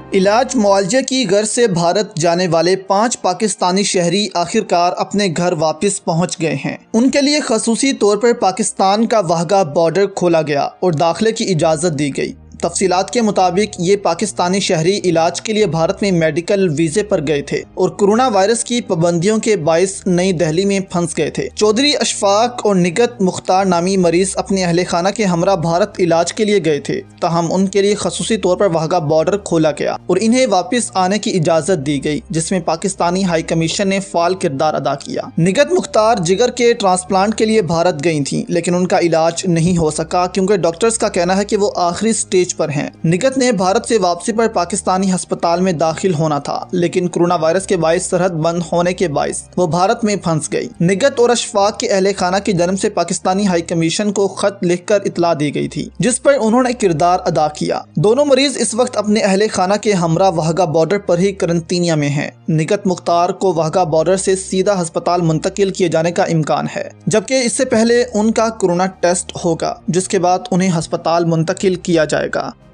इलाज मुआवजे की गर्ज से भारत जाने वाले 5 पाकिस्तानी शहरी आखिरकार अपने घर वापस पहुंच गए हैं। उनके लिए खसूसी तौर पर पाकिस्तान का वाहगा बॉर्डर खोला गया और दाखिले की इजाज़त दी गई। तफसीलात के मुताबिक ये पाकिस्तानी शहरी इलाज के लिए भारत में मेडिकल वीज़े पर गए थे और कोरोना वायरस की पाबंदियों के बायस नई दिल्ली में फंस गए थे। चौधरी अशफाक और निगत मुख्तार नामी मरीज अपने अहले खाना के हमरा भारत इलाज के लिए गए थे, ताहम उनके लिए खसूसी तौर पर वाहगा बॉर्डर खोला गया और इन्हें वापस आने की इजाज़त दी गई, जिसमें पाकिस्तानी हाई कमीशन ने फाल किरदार अदा किया। निगत मुख्तार जिगर के ट्रांसप्लांट के लिए भारत गई थी, लेकिन उनका इलाज नहीं हो सका क्योंकि डॉक्टर्स का कहना है कि वो आखिरी स्टेज पर हैं। निगत ने भारत से वापसी पर पाकिस्तानी अस्पताल में दाखिल होना था, लेकिन कोरोना वायरस के बायस सरहद बंद होने के बायस वो भारत में फंस गई। निगत और अशफाक के अहले खाना की जन्म से पाकिस्तानी हाई कमीशन को खत लिखकर इतला दी गई थी, जिस पर उन्होंने किरदार अदा किया। दोनों मरीज इस वक्त अपने अहले खाना के हमरा वाहगा बॉर्डर पर ही करंतिनिया में हैं। निगत मुख्तार को वाहगा बॉर्डर से सीधा अस्पताल मुंतकिल किए जाने का इम्कान है, जबकि इससे पहले उनका कोरोना टेस्ट होगा, जिसके बाद उन्हें अस्पताल मुंतकिल किया जाएगा।